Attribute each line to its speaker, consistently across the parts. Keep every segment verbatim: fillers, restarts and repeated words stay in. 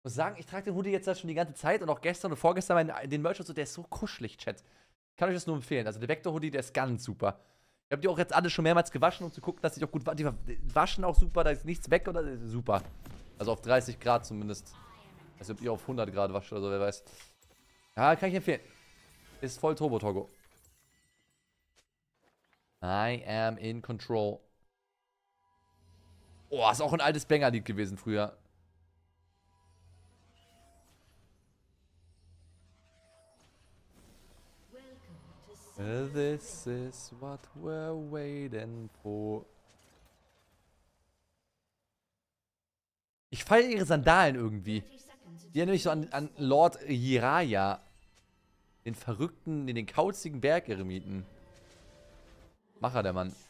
Speaker 1: muss sagen, ich trage den Hoodie jetzt schon die ganze Zeit und auch gestern und vorgestern meinen, den Merch und so, der ist so kuschelig, Chat. Ich kann euch das nur empfehlen. Also der Vector-Hoodie, der ist ganz super. Ich habe die auch jetzt alle schon mehrmals gewaschen, um zu gucken, dass die auch gut waschen. Die waschen auch super, da ist nichts weg oder super. Also auf dreißig Grad zumindest. Also ob ihr auf hundert Grad wascht oder so, wer weiß. Ja, kann ich empfehlen. Ist voll Turbo, Togo. I am in control. Oh, ist auch ein altes Banger-Lied gewesen früher. This is what we're waiting for. Ich feiere ihre Sandalen irgendwie. Die erinnern mich so an, an Lord Jiraya. Den verrückten, den, den kauzigen Bergeremiten. Macher der Mann.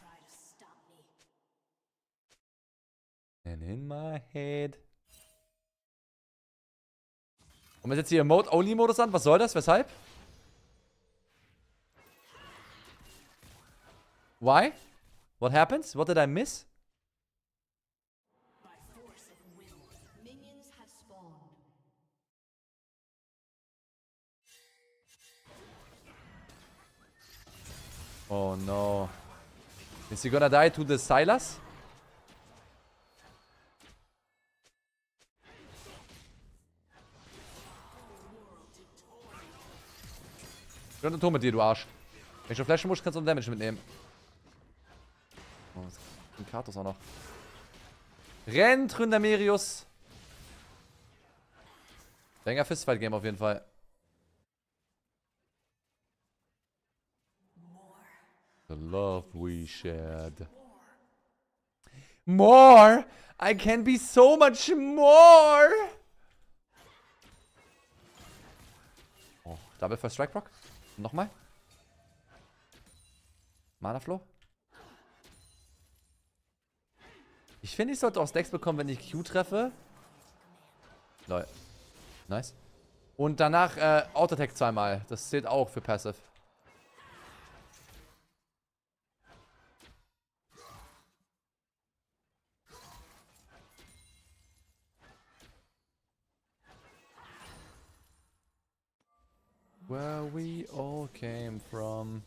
Speaker 1: And in my head. Und wir setzen hier Mode-Only-Modus an. Was soll das? Weshalb? Why? What happens? What did I miss? Oh no. Is he gonna die to the Silas? Ich bin ein Tor mit dir, du Arsch. Wenn ich schon flashen muss, kannst du einen Damage mitnehmen. Oh, ein Kartus auch noch. Rennt, Ründamerius. Banger Fistfight-Game auf jeden Fall. The love we shared. More! I can be so much more! Oh, Double First Strike Proc. Nochmal. Mana Flow. Ich finde, ich sollte auch Stacks bekommen, wenn ich Q treffe. Lol. Nice. Und danach äh, Auto-Attack zweimal. Das zählt auch für Passive. Where we all came from.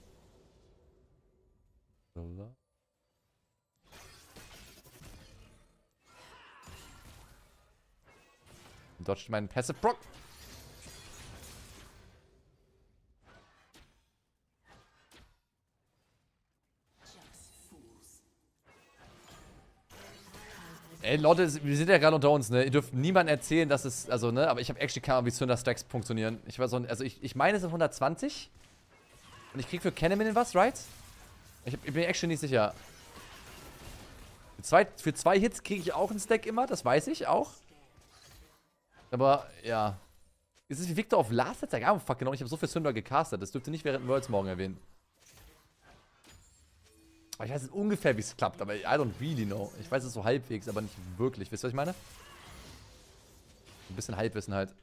Speaker 1: Dodged meinen Passive Proc. Ey, Leute, wir sind ja gerade unter uns, ne? Ihr dürft niemandem erzählen, dass es, also, ne? Aber ich habe actually keine Ahnung, wie Cinder-Stacks funktionieren. Ich war so, also ich, ich meine, es sind hundertzwanzig. Und ich krieg für Cannon was, right? Ich, hab, ich bin actually nicht sicher. Für zwei, für zwei Hits kriege ich auch einen Stack immer, das weiß ich auch. Aber, ja. Ist es wie Victor auf Last Attack? Ah, fuck, genau, ich habe so viel Cinder gecastet. Das dürfte nicht während Worlds morgen erwähnen. Ich weiß jetzt ungefähr, wie es klappt, aber I don't really know. Ich weiß es so halbwegs, aber nicht wirklich. Wisst ihr, was ich meine? Ein bisschen Halbwissen halt.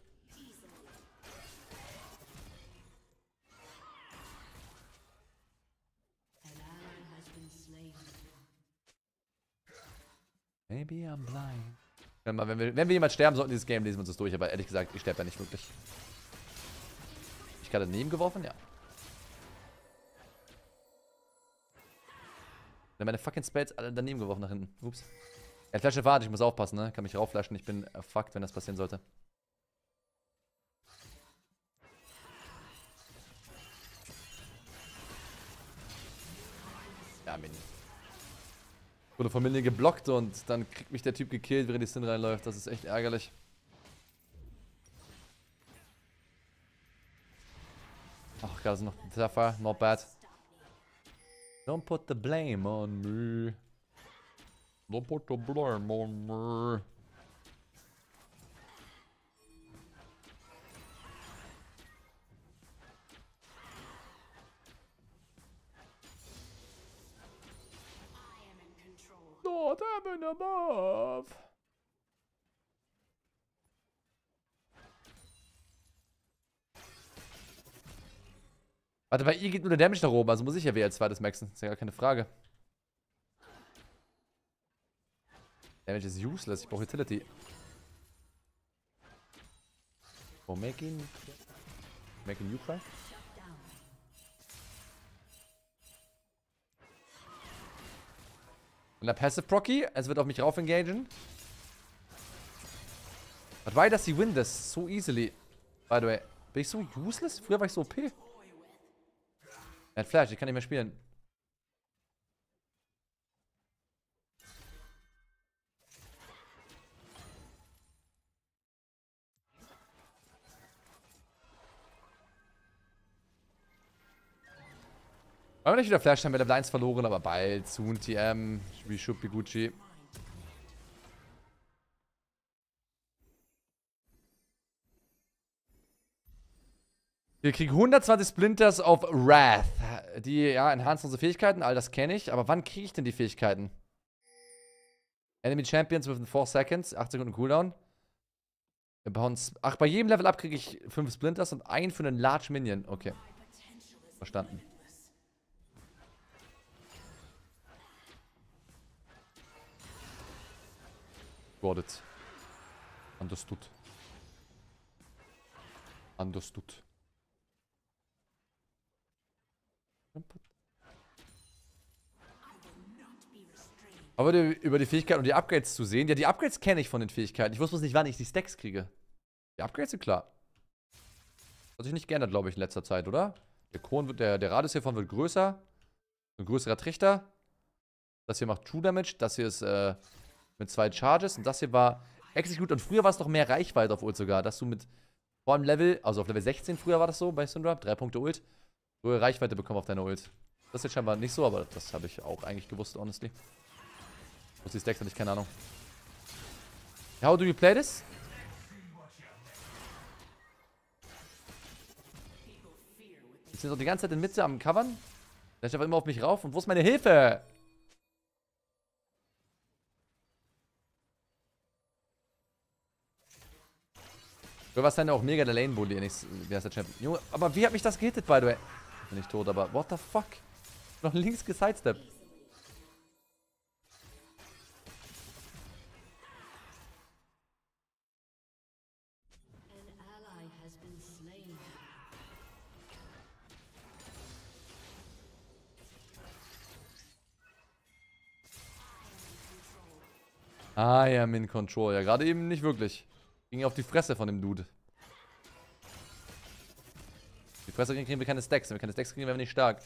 Speaker 1: Maybe I'm blind. Wenn wir, wenn wir, wenn wir jemand sterben sollten, dieses Game lesen wir uns das durch, aber ehrlich gesagt, ich sterbe ja nicht wirklich. Ich gerade daneben geworfen? Ja. Ich habe meine fucking Spells alle daneben geworfen nach hinten. Ups. Ja, Flasche warte, ich muss aufpassen, ne? Kann mich raufflashen. Ich bin uh, fucked, wenn das passieren sollte. Ja, Mini. Wurde von Mini geblockt und dann kriegt mich der Typ gekillt, während die Sin reinläuft. Das ist echt ärgerlich. Ach, gerade ist noch Sapphire. Not bad. Don't put the blame on me. Don't put the blame on me. Not heaven above. Warte, bei ihr geht nur der Damage nach oben, also muss ich ja W L zweites maxen. Ist ja gar keine Frage. Damage ist useless, ich brauche Utility. Oh, making... Making you cry? Und der Passive Procky, es wird auf mich rauf engagen. But why does he win this so easily? By the way, bin ich so useless? Früher war ich so O P. Er hat Flash, ich kann nicht mehr spielen. Wir haben nicht wieder Flash, haben wir Level eins verloren, aber bald, soon, T M, we should be Gucci. Wir kriegen hundertzwanzig Splinters auf Wrath. Die, ja, enhancen unsere Fähigkeiten, all das kenne ich. Aber wann kriege ich denn die Fähigkeiten? Enemy Champions within four seconds, acht Sekunden Cooldown. Wir bauen... Ach, bei jedem Level up kriege ich fünf Splinters und einen für einen Large Minion. Okay. Verstanden. Got it. Understood. Understood. Aber die, über die Fähigkeiten und die Upgrades zu sehen. Ja, die Upgrades kenne ich von den Fähigkeiten. Ich wusste bloß nicht, wann ich die Stacks kriege. Die Upgrades sind klar. Hat sich nicht geändert, glaube ich, in letzter Zeit, oder? Der Kron wird, der, der Radius hiervon wird größer. Ein größerer Trichter. Das hier macht True Damage. Das hier ist äh, mit zwei Charges. Und das hier war Execute. Und früher war es noch mehr Reichweite auf Ult sogar. Dass du mit vor allem Level, also auf Level sechzehn früher war das so bei Syndra. Drei Punkte Ult. So Reichweite bekommen auf deine Ult. Das ist jetzt scheinbar nicht so, aber das habe ich auch eigentlich gewusst, honestly. Muss die Stacks, hatte ich keine Ahnung. How do you play this? Ich bin doch die ganze Zeit in Mitte am Covern. Der ist einfach immer auf mich rauf. Und wo ist meine Hilfe? Du warst dann auch mega der Lane-Bully. Wer ist der Champion? Junge, aber wie hat mich das gehittet, by the way? Ich bin nicht tot, aber what the fuck? Noch links gesidesteppt. Ah, ja, Min Control. Ja, gerade eben nicht wirklich. Ging auf die Fresse von dem Dude. Die Fresse kriegen wir keine Stacks. Wenn wir keine Stacks kriegen, werden wir nicht stark.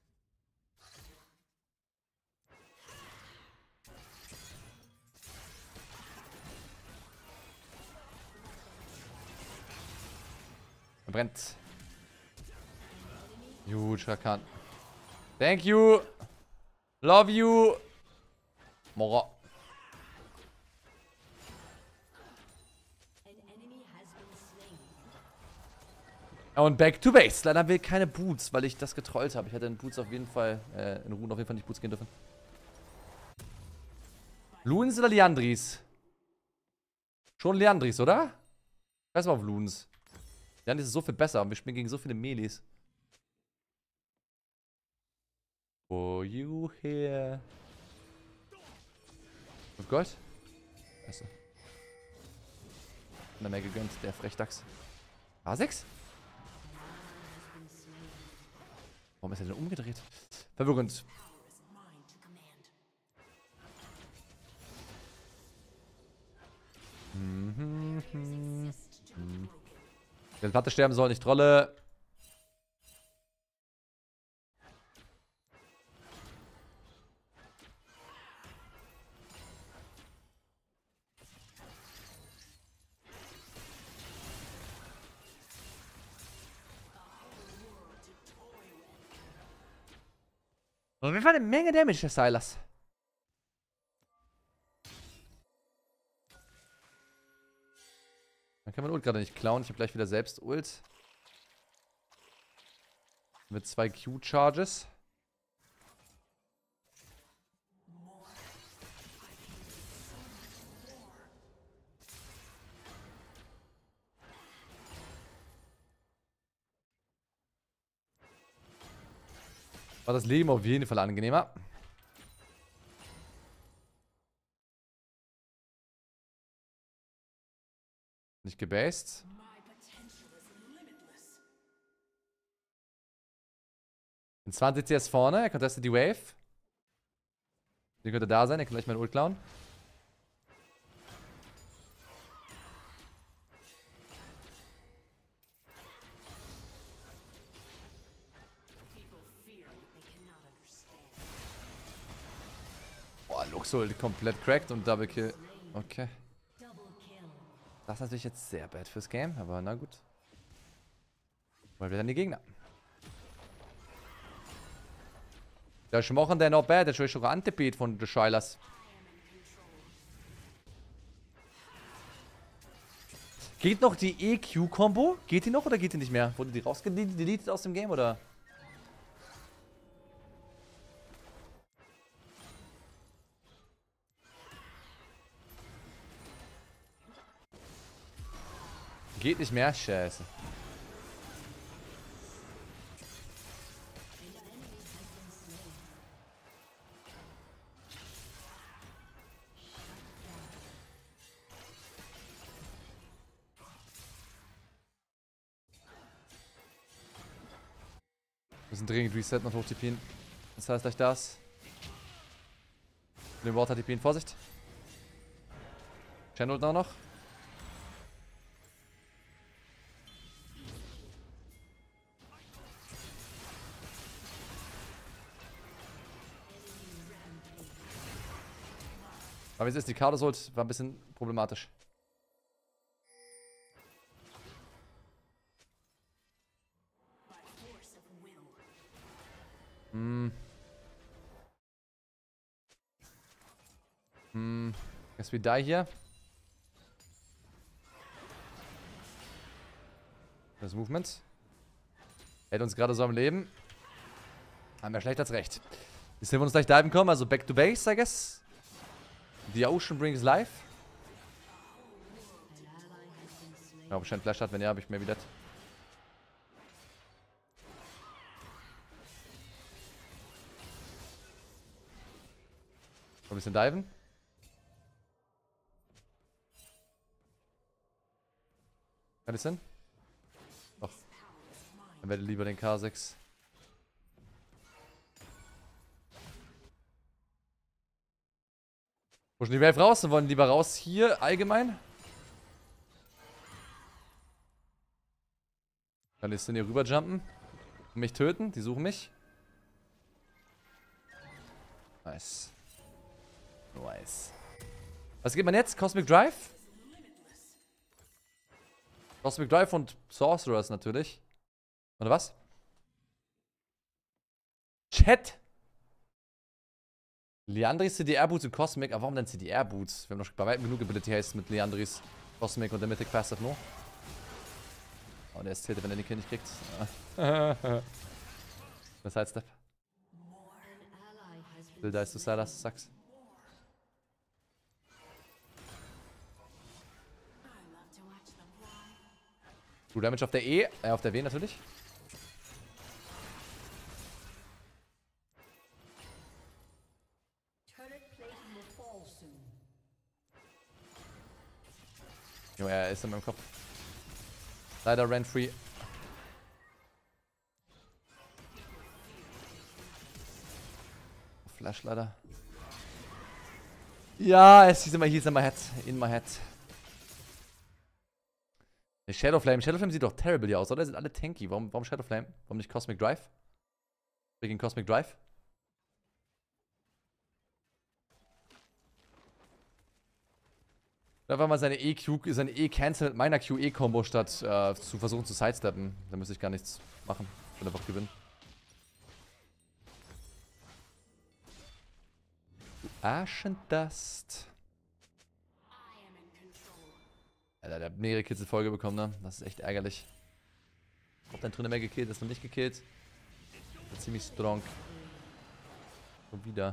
Speaker 1: Er brennt. Huge Rakan. Thank you. Love you. Mora. Und back to base. Leider haben wir keine Boots, weil ich das getrollt habe. Ich hätte in Boots auf jeden Fall, äh, in Ruhen auf jeden Fall nicht Boots gehen dürfen. Loons oder Liandris? Schon Liandris, oder? Ich weiß mal auf Loons. Liandris ist so viel besser. Wir spielen gegen so viele Melees. For you here. Auf Gold? Scheiße. Hat mehr gegönnt, der Frechdachs. A sechs? Warum ist er denn umgedreht? Verwirrend. Mhm, mhm, mhm. Wenn Platte sterben soll, nicht Trolle. Auf jeden Fall eine Menge Damage, der Silas. Dann kann man Ult gerade nicht klauen. Ich habe gleich wieder selbst Ult. Mit zwei Q-Charges. War das Leben auf jeden Fall angenehmer. Nicht gebased. In zwanzig C S vorne, er contestet die Wave. Die könnte da sein, er kann gleich meinen Ult klauen. Boah, Luxul komplett cracked und Double Kill. Okay. Das ist natürlich jetzt sehr bad fürs Game, aber na gut. Weil wir dann die Gegner. Der Schmochen, der not bad, der ist schon antipiert von den Scheilers. Geht noch die E Q-Kombo? Geht die noch oder geht die nicht mehr? Wurde die rausgedeletet aus dem Game oder? Geht nicht mehr? Scheiße. Wir müssen dringend resetten und hoch-TPen. Das heißt gleich das. Den Water TPen, Vorsicht. Channel auch noch. Aber jetzt ist die Karte Ult, war ein bisschen problematisch. Hm. Hm. Guess we die hier. Das Movement. Hält uns gerade so am Leben. Haben wir schlecht als recht. Jetzt sehen wir uns gleich diven kommen, also back to base, I guess. The Ocean brings life. Ja, ob ich einen Flash hat, wenn ja, habe ich mehr wieder. Ein bisschen diven. Kann ich Sinn? Doch. Dann werde ich lieber den K sechs. Pushen die Wave raus und wollen lieber raus hier allgemein. Kann ich hier rüberjumpen und mich töten. Die suchen mich. Nice. Nice. Was geht man jetzt? Cosmic Drive? Cosmic Drive und Sorcerers natürlich. Oder was? Chat! Liandris, C D R-Boots und Cosmic. Aber warum denn C D R-Boots? Wir haben noch bei weitem genug Ability Haste mit Liandris, Cosmic und der Mythic Passive, no? Oh, der ist tilted, wenn er den Kill nicht kriegt. Das Sidestep. Will dies to Silas, sucks. True Damage auf der E, äh, auf der W natürlich. Jo, er ist in meinem Kopf. Leider rent-free. Flash leider. Ja, es ist immer hier, in my head. In my head. Shadowflame. Shadowflame sieht doch terrible hier aus, oder? Sind alle tanky. Warum, warum Shadowflame? Warum nicht Cosmic Drive? Wegen Cosmic Drive? Einfach mal seine E-Q, seine E-Cancel mit meiner Q E-Kombo statt äh, zu versuchen zu sidesteppen. Da müsste ich gar nichts machen. Ich will einfach gewinnen. Aschendust. Alter, der hat mehrere Kills in Folge bekommen, ne? Das ist echt ärgerlich. Ob dein Trainer mehr gekillt ist, noch nicht gekillt. Ist ziemlich strong. Schon wieder.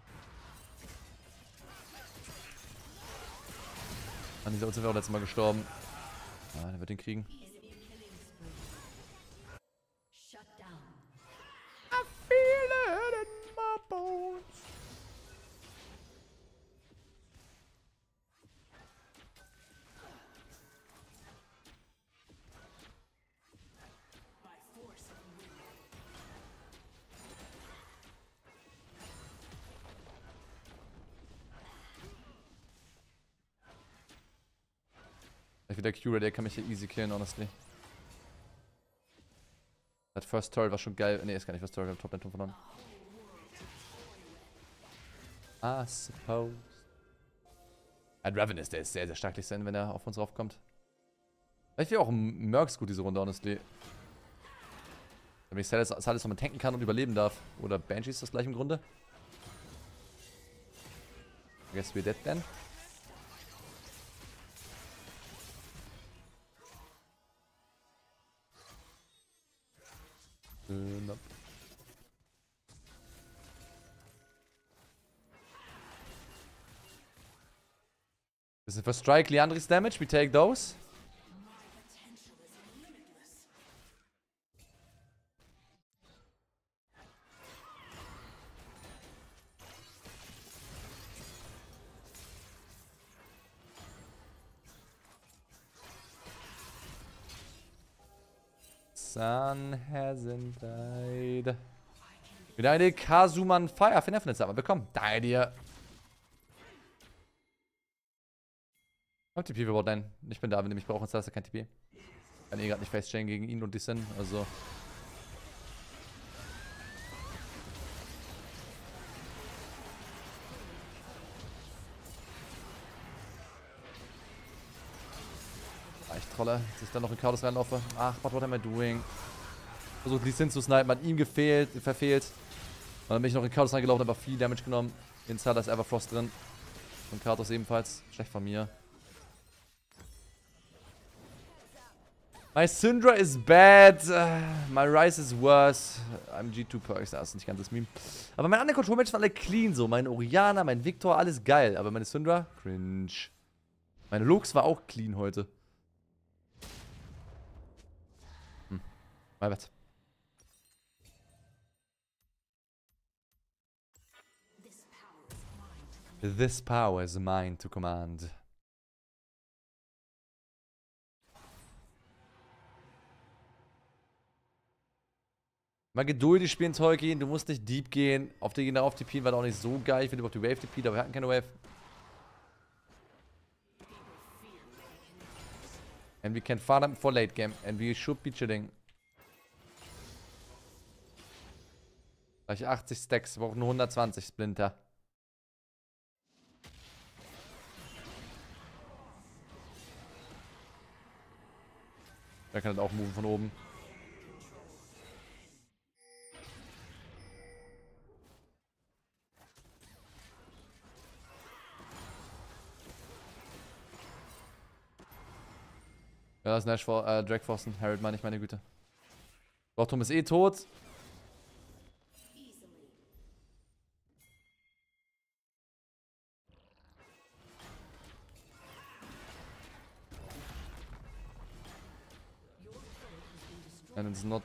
Speaker 1: An dieser Ult sind wir auch letztes Mal gestorben. Ah, der wird den kriegen. I feel it in my bones. Ich wieder Q-Ray, der kann mich hier easy killen, honestly. Das First Turret war schon geil. Ne, ist gar nicht First Turret, wir haben Top-Lane verloren. I suppose. Ein Ravenous, der ist sehr, sehr stark sein, wenn er auf uns raufkommt. Ich will auch Mercs gut diese Runde, honestly. Damit ich Salis alles noch tanken kann und überleben darf. Oder Banshees das gleich im Grunde. I guess we're dead then. Nope. Bisschen für Strike, Liandry's Damage, we take those. Sun hasn't died. Wieder eine Kazuman Fire für Neffen haben wir bekommen. Danke dir. Kommt T P für Botline. Ich bin da, wenn du mich brauchen, hast du kein T P. Ich kann eh gerade nicht Face-Chain gegen ihn und die Sin, also. Ah, ich trolle, dass ich dann noch in Chaos reinlaufe. Ach, what, what am I doing? Versucht die Sin zu snipen, hat ihm gefehlt, verfehlt. Und dann bin ich noch in Chaos reingelaufen, habe viel Damage genommen. In Zada ist Everfrost drin. Und Kratos ebenfalls. Schlecht von mir. My Syndra is bad. My Ryze is worse. I'm G two Perks. Das ist nicht ganz das Meme. Aber meine anderen Control-Matches waren alle clean so. Mein Orianna, mein Victor, alles geil. Aber meine Syndra, cringe. Meine Lux war auch clean heute. Hm. My bad. This power is mine to command. Mal geduldig spielen, Tolkien. Du musst nicht deep gehen. Auf die Gegner auf T P war auch nicht so geil. Ich finde überhaupt die Wave T P, aber wir hatten keine Wave. And we can farm them for late game. And we should be chilling. Gleich achtzig Stacks. Wir brauchen nur hundertzwanzig Splinter. Der kann halt auch moven von oben. Ja, das ist Nash for, äh, Drake Forsten. Harold meine ich, meine Güte. Bottom ist eh tot. And it's not.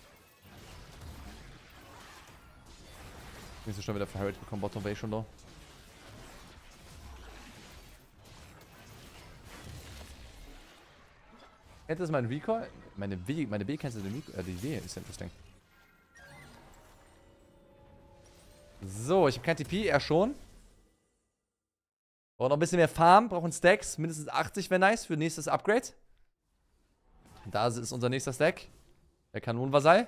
Speaker 1: Ich bin schon wieder für Harold bekommen. Bottom war eh schon da. Hätte es mein Recall? Meine W, meine W kennst du den Recall? Äh, die W ist interesting. So, ich habe kein T P, er schon. Brauchen noch ein bisschen mehr Farm, brauchen Stacks. Mindestens achtzig wäre nice für nächstes Upgrade. Da ist unser nächster Stack. Der Kanonenvasall.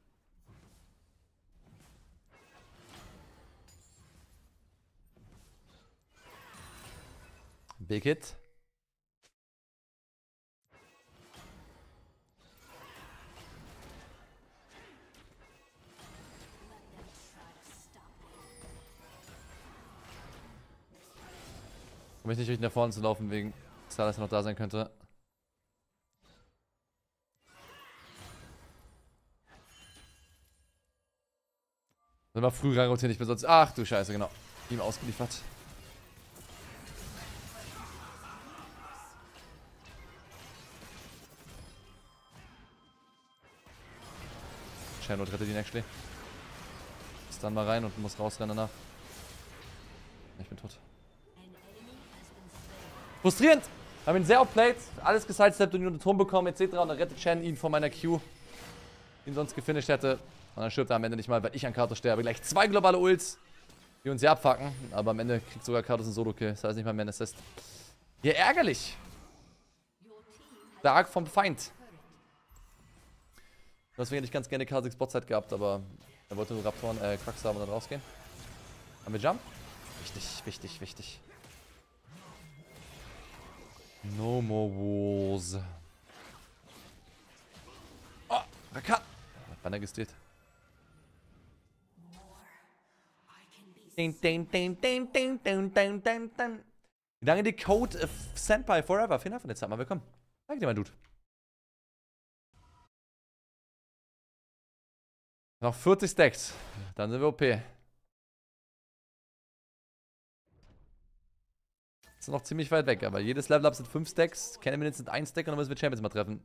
Speaker 1: Big Hit. Um mich nicht richtig nach vorne zu laufen, wegen Salas noch da sein könnte. Wenn wir früh reinrotieren, ich bin sonst. Ach du Scheiße, genau. Ihm ausgeliefert. Shadow rettet ihn actually. Ist dann mal rein und muss rausrennen danach. Ich bin tot. Frustrierend! Haben ihn sehr outplayed, alles gesidesteppt und den Turm bekommen et cetera. Und dann rettet Shen ihn von meiner Q, die ihn sonst gefinisht hätte. Und dann stirbt er am Ende nicht mal, weil ich an Kratos sterbe. Gleich zwei globale Ults, die uns hier abfacken. Aber am Ende kriegt sogar Kratos einen Solo-Kill. Das heißt nicht mal mehr ein Assist. Ja, ärgerlich. Stark vom Feind. Deswegen hätte ich ganz gerne Kha'Zix Botzeit gehabt, aber er wollte nur Raptoren, äh, Quacks haben und dann rausgehen. Haben wir Jump? Wichtig, wichtig, wichtig. No more wars. Oh, Rakan! Banner gestealt. Ding, ding, ding, ding, ding, ding, ding, ding, ding. Wie lange die Code äh, Senpai Forever? Vielen Dank von der Zeit mal willkommen. Danke dir, mein Dude. Noch vierzig Stacks. Dann sind wir O P. Ist noch ziemlich weit weg, aber jedes Level Up sind fünf Stacks. Keine Minutes sind ein Stack und dann müssen wir Champions mal treffen.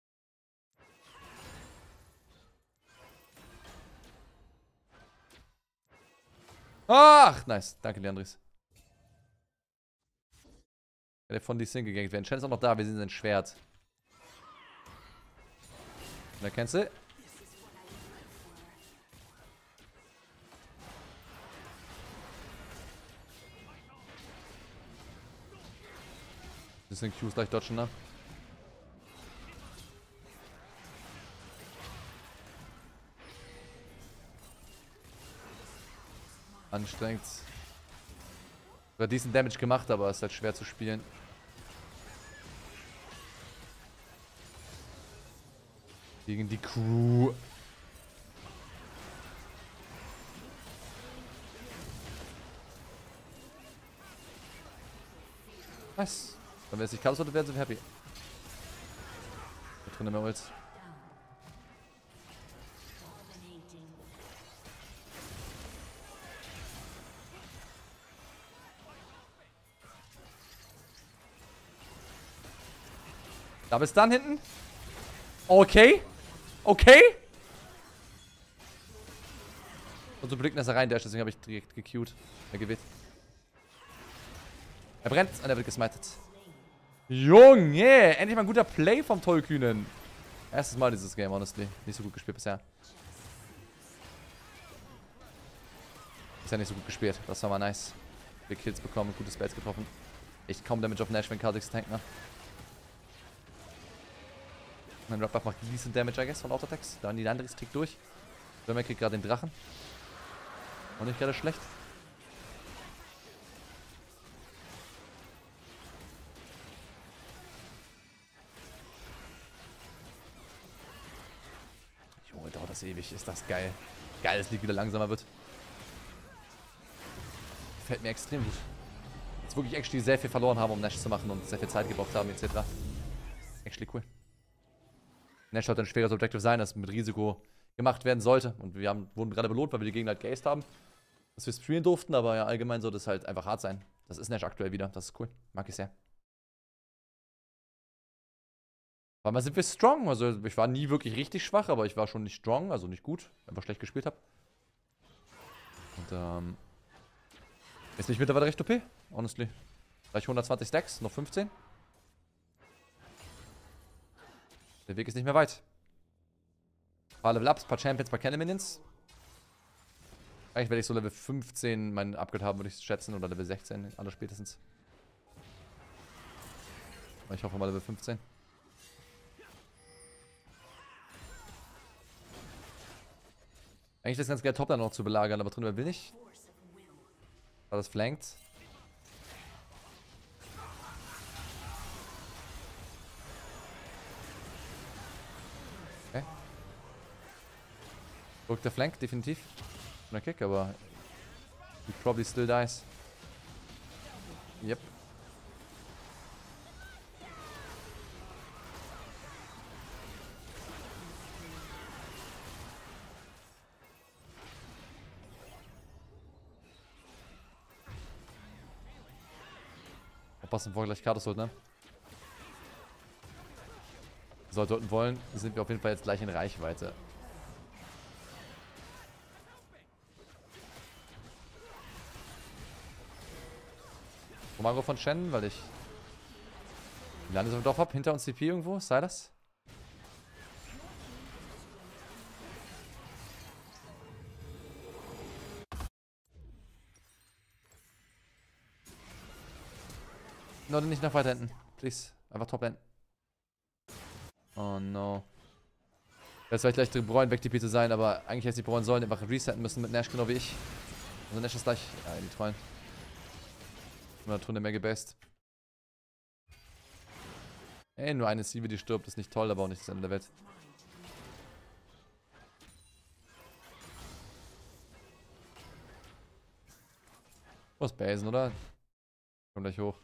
Speaker 1: Ach, nice. Danke, Leandris. Der von die Sing gegangen werden. Shen ist auch noch da, wir sehen sein Schwert. Da kennst du? Bisschen Qs gleich dodgen, ne? Anstrengend. Sogar decent Damage gemacht, aber ist halt schwer zu spielen. Gegen die Crew. Nice. Wenn wir jetzt nicht Chaos oder werden, sind wir happy. Da drin mehr Ult. Da bist du dann hinten. Okay. Okay. Und so blicken, dass er rein dash, deswegen habe ich direkt gecued. Er gewählt. Er brennt und er wird gesmited. Junge, endlich mal ein guter Play vom Tollkühnen. Erstes Mal dieses Game, honestly. Nicht so gut gespielt bisher. Ist ja nicht so gut gespielt. Das war mal nice. Wir Kills bekommen, gute Spells getroffen. Echt kaum Damage auf Nash, wenn Kha'Zix tankt, ne? Mein Rap-Buff macht decent Damage, I guess, von Auto-Attacks. Dann die Landris tickt durch. Böhmer kriegt gerade den Drachen. Und nicht gerade schlecht. Junge, dauert das ewig. Ist das geil. Geil, dass League wieder langsamer wird. Gefällt mir extrem gut. Jetzt wirklich actually sehr viel verloren haben, um Nash zu machen und sehr viel Zeit gebraucht haben, et cetera. Actually cool. Nash sollte ein schweres Objective sein, das mit Risiko gemacht werden sollte. Und wir haben, wurden gerade belohnt, weil wir die Gegner halt geaced haben. Dass wir streamen durften, aber ja, allgemein sollte es halt einfach hart sein. Das ist Nash aktuell wieder. Das ist cool. Mag ich sehr. Weil mal sind wir strong. Also ich war nie wirklich richtig schwach, aber ich war schon nicht strong, also nicht gut. Einfach schlecht gespielt habe. Und ähm. Jetzt bin ich mittlerweile recht O P, honestly. Gleich hundertzwanzig Stacks, noch fünfzehn. Der Weg ist nicht mehr weit. Ein paar Level Ups, ein paar Champions, ein paar Cannon Minions. Eigentlich werde ich so Level fünfzehn mein Upgrade haben, würde ich schätzen. Oder Level sechzehn, aller spätestens. Ich hoffe mal Level fünfzehn. Eigentlich ist das ganz geil, Top dann noch zu belagern, aber drin wer will nicht. War das flankt. Okay. Drückt der Flank, definitiv. Ein Kick, aber he probably still dies. Yep. Aufpassen, bevor gleich Kartus holt, ne? Sollten wollen, sind wir auf jeden Fall jetzt gleich in Reichweite. Kommando von Shen, weil ich Landes im Dorf hab. Hinter uns C P irgendwo. Sei das? Leute, nicht noch weiter hinten. Please. Einfach top enden. Oh no. Jetzt vielleicht gleich bereuen, weg T P zu sein, aber eigentlich hätte sie bereuen sollen, einfach resetten müssen mit Nash, genau wie ich. Also Nash ist gleich. Ja, die Treuen. In der Runde mehr gebased. Ey, nur eine Sieve, die stirbt, ist nicht toll, aber auch nicht das Ende der Welt. Muss basen, oder? Komm gleich hoch.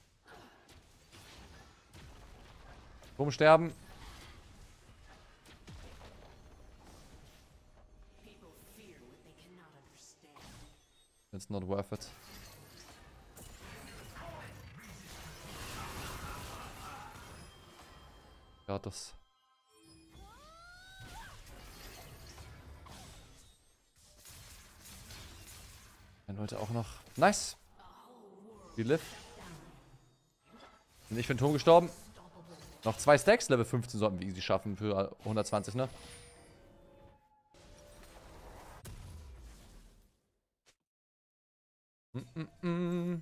Speaker 1: Rumsterben. It's not worth it. Gratis. Ein Leute auch noch. Nice. Die live. Bin ich für den Turm gestorben. Noch zwei Stacks. Level fünfzehn sollten wir easy schaffen für hundertzwanzig, ne? Mm -mm -mm.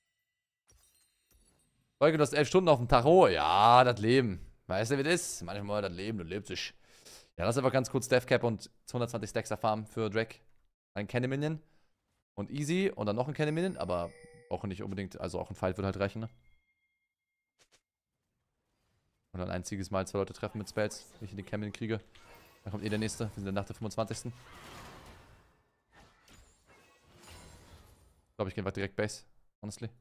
Speaker 1: Folge, du hast elf Stunden auf dem Tacho. Ja, das Leben. Weißt du, wie das ist? Manchmal das Leben, du lebst sich. Ja, lass einfach ganz kurz Deathcap und hundertzwanzig Stacks erfahren für Drake. Ein Candy Minion. Und easy. Und dann noch ein Candy Minion. Aber auch nicht unbedingt. Also auch ein Fight wird halt reichen, ne? Und ein einziges Mal zwei Leute treffen mit Spells. Wenn ich in den Candy Minion kriege. Dann kommt eh der nächste. Wir sind dann nach der fünfundzwanzigsten Ich glaube, ich gehe einfach direkt Base. Honestly.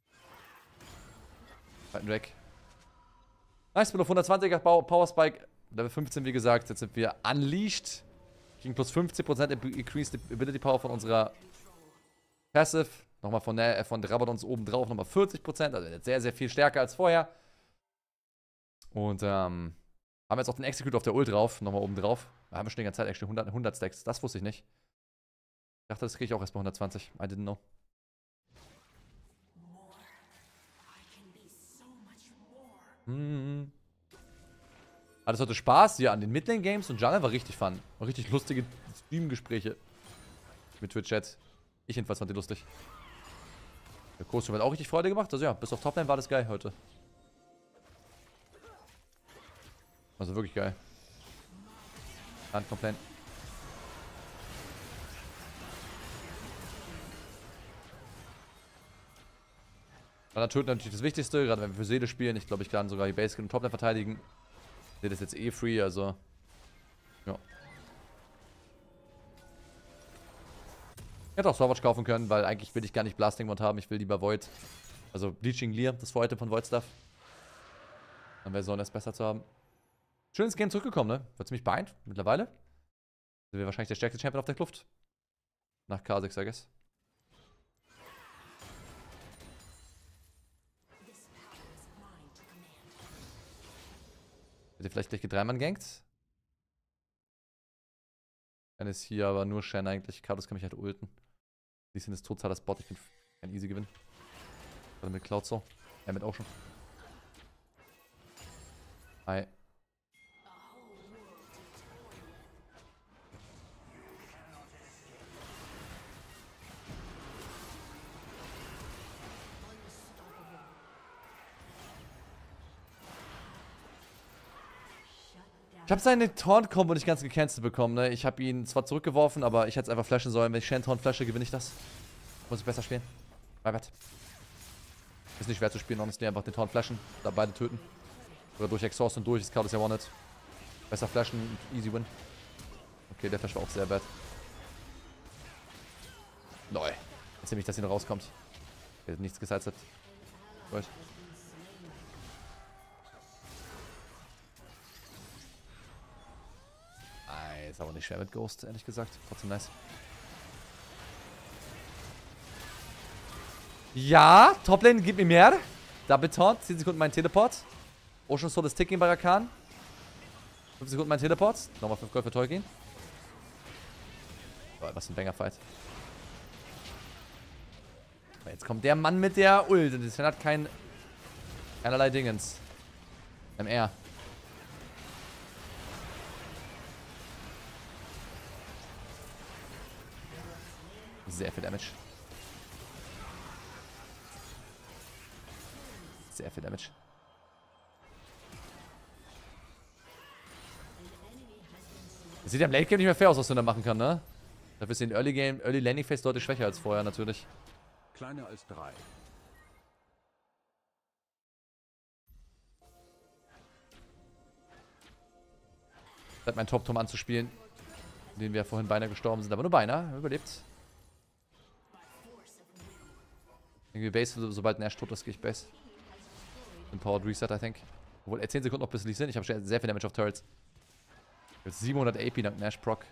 Speaker 1: Zweiten Drake. Nice, bin auf hundertzwanziger Power Spike. Level fünfzehn, wie gesagt. Jetzt sind wir unleashed. Gegen plus fünfzig Prozent increased Ability Power von unserer Passive. Nochmal von, der, von Rabadons oben drauf. Nochmal vierzig Prozent. Also jetzt sehr, sehr viel stärker als vorher. Und ähm, haben jetzt auch den Execute auf der Ult drauf. Nochmal oben drauf. Da haben wir schon die ganze Zeit actually hundert, hundert Stacks. Das wusste ich nicht. Ich dachte, das kriege ich auch erst bei hundertzwanzig. I didn't know. Hm. Hat es heute Spaß? Ja, an den Midlane-Games und Jungle war richtig fun. War richtig lustige Stream-Gespräche mit Twitch-Chat. Ich jedenfalls fand die lustig. Der Kurs hat auch richtig Freude gemacht. Also ja, bis auf Toplane war das geil heute. Also wirklich geil. Can't complain. Dann töten natürlich das Wichtigste, gerade wenn wir für Seele spielen. Ich glaube, ich kann sogar die Base und Toplane verteidigen. Seele ist jetzt eh free, also. Ja. Ich hätte auch Stormwatch kaufen können, weil eigentlich will ich gar nicht Blasting Mod haben. Ich will lieber Void. Also Bleaching Lear, das Vorhalte von Void Stuff. Dann wäre so es besser zu haben. Schönes Game zurückgekommen, ne? Wird ziemlich beeint mittlerweile. Sind wir wahrscheinlich der stärkste Champion auf der Kluft. Nach K sechs, I guess. Wird ihr vielleicht gleich gedreimann gankt? Dann ist hier aber nur Shen eigentlich. Carlos kann mich halt ulten. Die sind das total das Bot. Ich bin ein easy Gewinn. Gerade mit Cloud so. Ja, mit auch schon. Hi. Ich habe seine Taunt-Combo nicht ganz gecancelt bekommen, ne? Ich habe ihn zwar zurückgeworfen, aber ich hätte es einfach flashen sollen. Wenn ich Shen Taunt flashe, gewinne ich das. Muss ich besser spielen. Bye, bye. Ist nicht schwer zu spielen, honestly. Einfach den Taunt flashen, da beide töten. Oder durch Exhaust und durch, das Card ist ja One-Hit. Besser flashen, easy win. Okay, der Flash war auch sehr bad. Neu. Jetzt nehme ich, dass sie noch rauskommt. Er hat nichts gesidesteppt. Gut. Ist aber nicht schwer mit Ghost, ehrlich gesagt. Trotzdem nice. Ja, Toplane, gib mir mehr. Double Taunt, zehn Sekunden mein Teleport. Ocean Sword ist Ticking bei Rakan. fünf Sekunden mein Teleport. Nochmal fünf Gold für Tolkien. Oh, was ein Banger-Fight. Jetzt kommt der Mann mit der Ult. Das hat kein... keinerlei Dingens. M R. Sehr viel Damage. Sehr viel Damage. Das sieht ja im Late Game nicht mehr fair aus, was du da machen kann, ne? Dafür ist in Early Game, Early Landing Phase deutlich schwächer als vorher, natürlich.
Speaker 2: Kleiner als drei.
Speaker 1: Statt meinen Top-Turm anzuspielen, den wir vorhin beinahe gestorben sind, aber nur beinahe, überlebt. Irgendwie Base, sobald Nash tot ist, gehe ich Base. Empowered Reset, I think. Obwohl, er zehn Sekunden noch bis sind. Ich habe sehr viel Damage auf Turrets. Jetzt siebenhundert A P dank Nash Proc.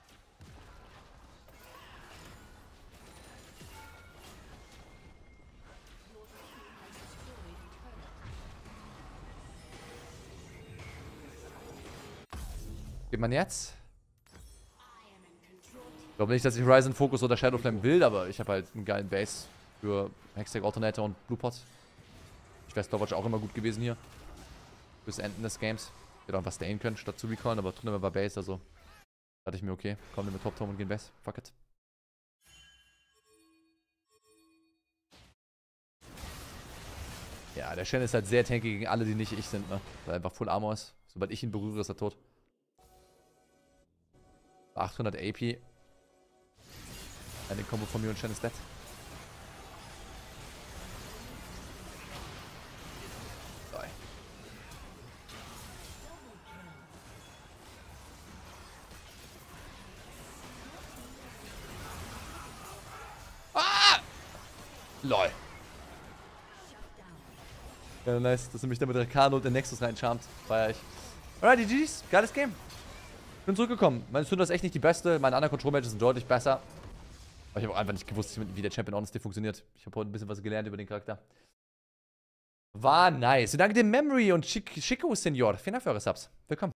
Speaker 1: Geht man jetzt? Ich glaube nicht, dass ich Horizon Focus oder Shadow Flame will, aber ich habe halt einen geilen Base für Hextech Alternator und Blue Pot. Ich wäre Storage auch immer gut gewesen hier. Bis Ende des Games. Ich hätte auch einfach stayen können, statt zu recallen, aber tun wir bei Base, also. Dachte ich mir, okay, komm, nehmen wir Top Turm und gehen Base. Fuck it. Ja, der Shen ist halt sehr tanky gegen alle, die nicht ich sind, ne? Weil er einfach Full Armor ist. Sobald ich ihn berühre, ist er tot. achthundert A P. Eine Combo von mir und Shen ist dead. Ah! Lol. Ja, nice, dass er mich da mit der Kano und der Nexus reincharmt. Feier ich. Alright, G Gs. Geiles Game. Bin zurückgekommen. Meine Stunde ist echt nicht die beste. Meine anderen Control-Matches sind deutlich besser. Aber ich habe auch einfach nicht gewusst, wie der Champion Honestly funktioniert. Ich habe heute ein bisschen was gelernt über den Charakter. War nice. Und danke dem Memory und Chico Senior. Vielen Dank für eure Subs. Willkommen.